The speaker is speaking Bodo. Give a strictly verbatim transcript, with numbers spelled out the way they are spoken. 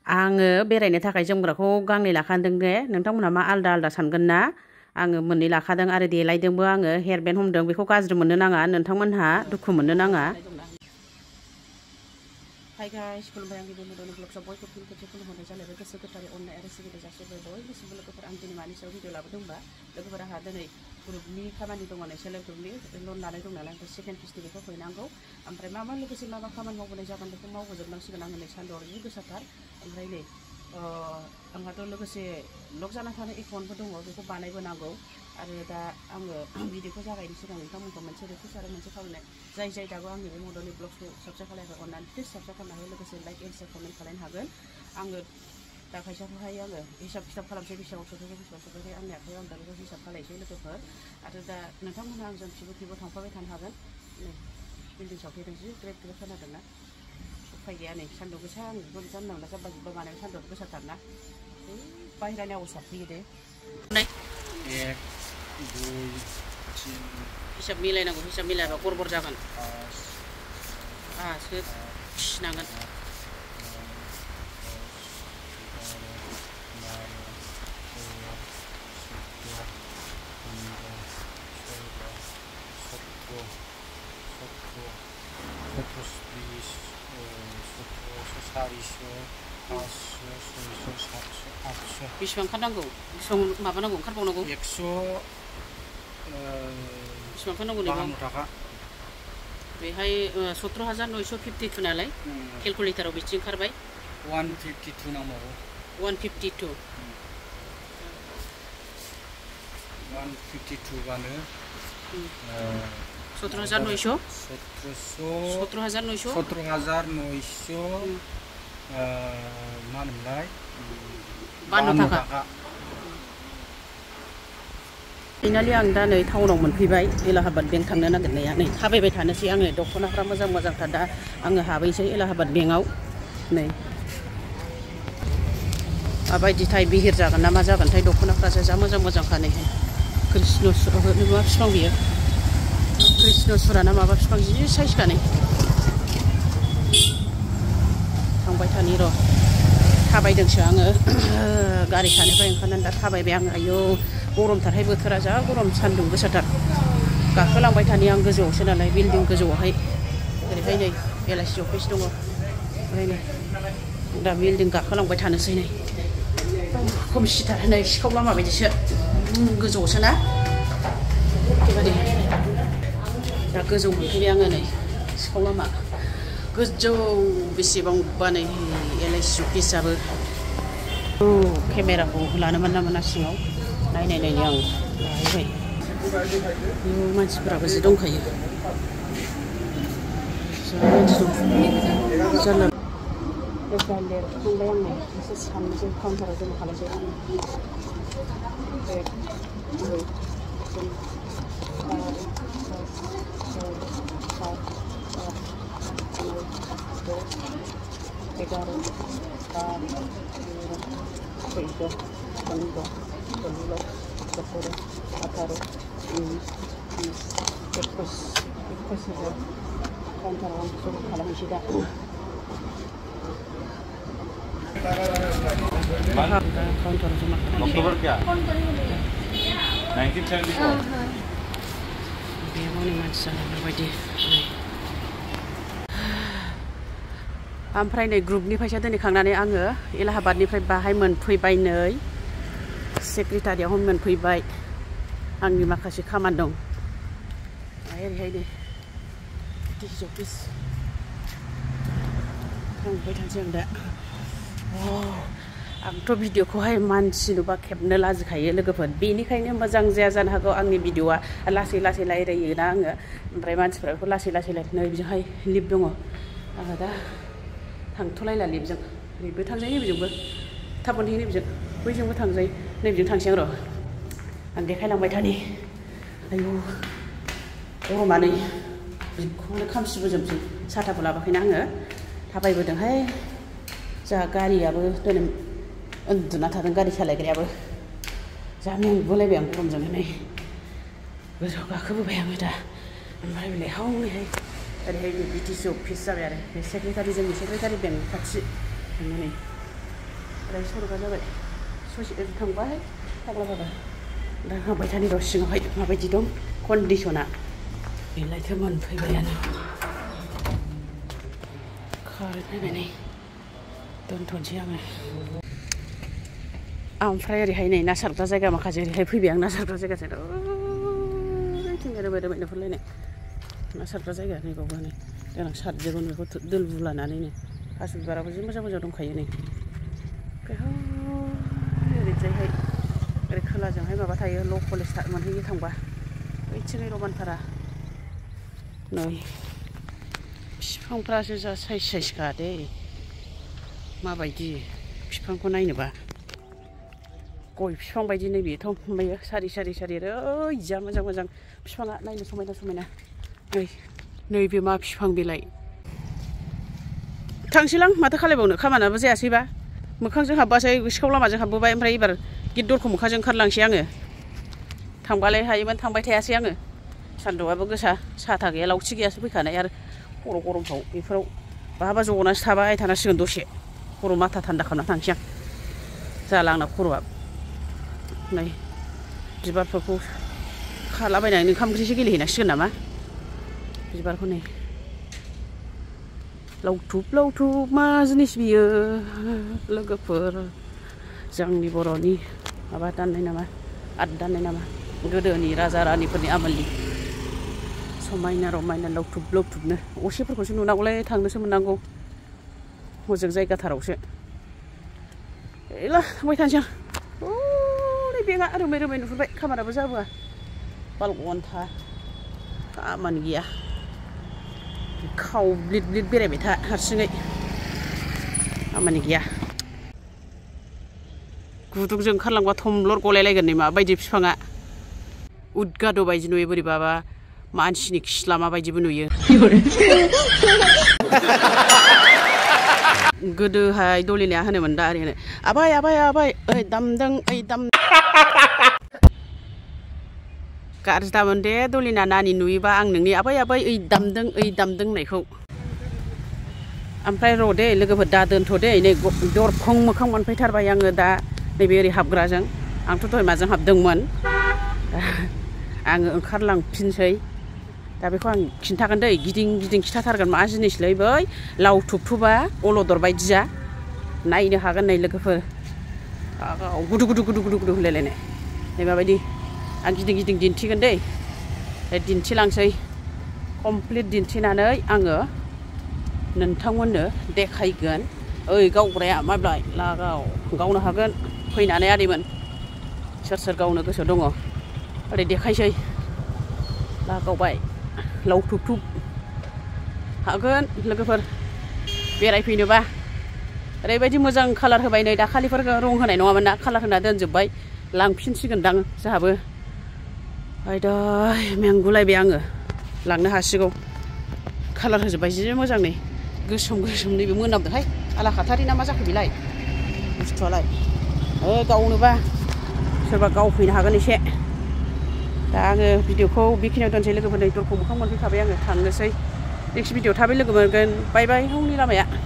आङो बेरायनो थाखाय जोमग्राखौ गांनै लाखादों दे नोंथांमोनहा मा आलदा आलदा सानगोन ना आङो मोननै लाखादों आरो देलायदोंबो आङो हेयार बेन्ड हमदों बेखौ गाज्रि मोननो नाङा नोंथांमोनहा दुखु मोननो नाङा हाय गाइस खुलुमबाय आंनि बे मदनि ब्लगसआव बयखौ फिन खेबसे खुलुमहरनाय जालायबाय गोसो गोथारै अननाय आरो सिबिनाय जासिबाय बयनिसिमबो लोगोफोर आं दिनै मानि सायाव भिडिअ लाबोदों होनबा लोगोफोर आंहा दिनै ग्रुपनि खामानि दङ नै सेल्फ हेल्प ग्रुपनि लन लानाय दं नालाय ओमफ्राय सेकेन्ड किस्ति बेखौ हैनांगौ ओमफ्राय मा मा लोगोसे मा मा खामानि मावबोनाय जागोन बेखौ मावबोजोबनांसिगोन आङो नै सान्दुंआ जि गोसाथार ओमफ्राय नै आंहाथ' लोगोसे लक जाना थानाय एकाउन्टबो दङ बेखौ बानायबोनांगौ आरो दा आङो भिडिअखौ जागायनो सिगां नोंथांमोनखौ मोनसे रिकुवेस्ट आरो मोनसे खावलायनाय जाय जाय दाबो आंनि बे मदनि ब्लगखौ साबस्क्राइब खालायाखै अननानै प्लिज साबस्क्राइब खालामनो हायो लोगोसे लाइक एन्ड शेयार कमेन्ट खालामनो हागोन आङो दा फैसाखौहाय आङो हिसाब खिथाब खालामसै बेसेबां सफैबाय बेसेबां सफैबाय आंनि आखायाव आं दा बेखौ हिसाब खालामसै लोगोफोर आरो दा नोंथांमोनहा आंजों खिबु खिबु थांफाबाय थानो हागोन नै बिल्डिं सफैदों जि ग्रेड ग्रेड खोनादोंना उफाय गैया नै सान्दुं गोसा आं बेखौ जानला मोनला जाब्बा जुब्बा बानायनो सान्दुं गोसाथारना बाहेरानि आवाज फैयो दे हिसाब मिलायनांगौ हिसाब मिलायबा गरबर जागोन आहासो फिसिनांगोन बेसेबां ओंखारनांगौ बेसेबां माबानांगौ ओंखारबावनांगौ एकस' बेसेबां ओंखारनांगौ नैबा थाखा बेहाय सत्र' हाजार नयस' फिफ्टि टु नालाय केलकुलेटाराव बिदि ओंखारबाय वान फिफ्टि टु नांबावगौ one fifty two one fifty two बानो सत्र' हाजार नयस' सत्र' हाजार नयस' सत्र' हाजार नयस' मा होनोमोनलाय बान्न' थाखा फाइनालि आं दा नै टाउनाव मोनफैबाय एलाहाबाद बेंक थांनो नागिरनाया नै थाबायबाय थानोसै आङो दख'नाफ्रा मोजां मोजांथार दा आङो हाबैसै एलाहाबाद बेंकआव नै माबायदिथाय बिहिर जागोन ना मा जागोनथाय दख'नाफ्रासो जा मोजां मोजांखा नैहाय कृष्णसुरा मा बिफां बियो कृष्णसुरा ना माबा बिफां जि साइजखा नै थांबाय थानि र' थाबायदोंसो आङो गारि सानिफ्राय ओंखारनानै दा थाबायबाय आङो आयौ गरमथारहाय बोथोरा जा गरम सान्दुं गोसाथार गाखोलांबाय थानि आं गोजौआवसो नालाय बिल्डिं गोजौआवहाय ओरैहाय नै एल आइ सि अफिस दङ ओमफ्राय नै दा बिल्डिं गाखोलांबाय थानोसै नै खोमसिथार नै सिखाव लामा बायदिसो गोजौआवसो ना एखेबारे दा गोजौ मोनफैबाय आङो नै सिखाव लामा गोजौ बेसेबांबा नै एल आइ सि अफिसाबो औ केमेराखौ लानो मोना मोना सिङाव नायनाय नायनो आं लाहैबाय बेयाव मानसिफोराबो जि दंखायो जारला लिरखांबाय आङो एसे साननोसै काउन्टाराव जमा खालामसै एगार' बार' तेरह चौदह पंद्रह सोलह सत्रह अठारह उन्नीस बीस इक्कीस इक्कीस हजार काउन्टाराव आं जमा खालामनोसै दा काउन्टाराव जमा अक्टोबर क्या नाइनटीन सेवेंटी फोर बेयावनो मानसि जानाय बेबायदि ओमफ्राय नै ग्रुपनि फैसा दोनहैखांनानै आङो एलाहाबादनिफ्राय बाहाय मोनफैबाय नै सेक्रेटारियाव मोनफैबाय आंनि माखासे खामानि दं ओरैहाय नै डिसि अफिस थांबाय थानोसै आं दा आंथ' भिडिअखौहाय मानसि नुबा खेबनो लाजिखायो लोगोफोर बेनिखायनो मोजां जाया जानो हागौ आंनि भिडिअआ लासै लासै रायलायोना आङो ओमफ्राय मानसिफ्रा बेखौ लासै लासै नै बिजोंहाय लिफ्ट दङ आङो दा थांथ'लायला लिफ्टजों नैबो थांजायो नैबेजोंबो थाब मोनहैयो नैबेजों बैजोंबो थांजायो नैबेजों थांसै आं र' आं देखायलांबाय थानि आयु गरमा नै बिखौनो खामसिबोजोबसै साथाबो लाबोखायना आङो थाबायबोदोंहाय जोंहा गारियाबो दिनै उन्दुना थादों गारि सालायग्रायाबो जा मेंबोलायबाय आं गरमजोंनो नै गोजौआव गाखोबोबाय आङो दा ओमफ्राय लेहावैहाय ओरैहाय बिटिसि अफिस जाबाय आरो बे सेक्रेटारि जोंनि सेक्रेटारि बेंक खाथि थांनानै ओमफ्राय सरगा जाबाय ससे थांबाय फाग्ला बाबा दा हाबाय थानि र' सिङावहाय माबायदि दं कन्डिसना बेलायथो मोनफैबायानो कारेन्ट फैबाय नै दोनथ'नोसै आङो ओमफ्राय ओरैहाय नै ना सारग्रा जायगा माखासे ओरैहाय फैबाय आं ना सारग्रा जायगाजों ओरैथिं रोबाय रोबाय नुहुरलायनाय ना सारग्रा जायगा नै बावबो नै देनां सारजोबगोन बेखौ दोलबु लानानैनो थास' बिबाराबो जि मोजां मोजां दंखायो नै ओरैजायहाय ओरै खोलाजोंहाय माबा थायो ल' कलेज मोनहैयो थांबा बैथिंहाय रमानफारा नै बिफांफ्रासो जा साइज साइजखा दे माबायदि बिफांखौ नायनोबा गय बिफां बायदि नै बेथ' ओमफ्रायो सारि सारि सारि ओरै जा मोजां मोजां बिफाङा नायनो समायना समायना नै नैबे मा बिफां बेलाय थांसैलां माथो खालायबावनो खामानियाबो जायासैबा मोखांजों हाबबासै सिखाव लामाजों हाबबोबाय ओमफ्राय एबार गिद दरखौ मोखांजों ओंखारलांसै आङो थांबालाय हायोमोन थांबाय थायासै आङो सान्दुंआबो गोसा साथा गैया लावथि गैयासो फैखानाय आरो खर' गरमफ्राव बेफोराव बहाबा जनासो थाबाय थानांसिगोन दसे खर' माथा थान्दा खालामना थांसै आं जाला आंना खर'आ नै बिबारफोरखौ खालाबायनानै ओंखाम ओंख्रिसो गेलेहैनांसिगोन नामा बिबारखौ नै लावथुब लावथुब मा जिनिस बियो लोगोफोर जोंनि बर'नि माबा दाननाय नामा आर्ट दाननाय नामा गोदोनि राजा रानिफोरनि आमोलनि समायना रमायना लावथुब लावथुबनो असेफोरखौसो नुनांगौलाय थांनोसो मोननांगौ हजों जायगाथारावसो एला थांबाय थानोसै आं ओरै बेगा रोमै रोमै नुहुरबाय खामानियाबो जाबोआ बाल घन्टा खामानि गैया खाव ब्लिद ब्लिद बेरायबाय था हारसिङै खामानि गैया गुदुंजों ओंखारलांबा थमब्लर गलायलायगोन नै माबायदि बिफाङा उदगाद' बायदि नुयो बोरैबाबा मानसिनि खिस्ला माबायदिबो नुयो गोदोहाय दलिनाया होनोमोन दा ओरै होनो आबाय आबाय आबाय ओइ दामदों ओइ दाम गाज्रि दामोन दे दलिना नानि नुयोबा आं नोंनि आबाय आबाय ओइ दामदों ओइ दामदों होननायखौ ओमफ्राय र' दे लोगोफोर दा दोनथ' दे नै दरखं मोखां मोनफैथारबाय आङो दा नैबे ओरै हाबग्राजों आंथ' दहाय माजों हाबदोंमोन आङो ओंखारलांफिनसै दा बेखौ आं खिन्थागोन दै गिदिं गिदिं खिन्थाथारगोन मा जिनिसलै बै लाव थुबथुबा अलदर बायदिया नायनो हागोन नै लोगोफोर गुदु गुदु गुदु गुदु गुदु होनलायलायनाय नै माबायदि आं गिदिं गिदिं दिन्थिगोन दै दिन्थिलांसै कमप्लिट दिन्थिनानै आङो नोंथांमोननो देखायगोन ओइ गावग्राया माब्लाय लागाव गावनो हागोन फैनानै आदैमोन सोर सोर गावनो गोसो दङ ओरै देखायसै लागावबाय लावथुबथुब हागोन लोगोफोर बेरायफैनोबा ओरैबायदि मोजां कालार होबाय नै दाखालिफोर रं होनाय नङामोन ना कालार होना दोनजोब्बाय लांफिनसिगोनदां जोंहाबो आयदै मेंगुलायबाय आङो लांनो हासिगौ कालार होजोब्बाय जि मोजां नै गोसोम गोसोम नैबे मोनामदोंहाय आलाखाथारि ना मा जाखो बेलाय बुस्थुआलाय ओ गावनोबा सोरबा गावफैनो हागोन एसे दा आङो भिडिअखौ बेखिनियाव दोनसै लोगोफोर नै दरखं मोखां मोनफैखाबाय आङो थांनोसै नेक्स्ट भिडिअ थाबै लोगो मोनगोन बाय बाय हौनि लामाया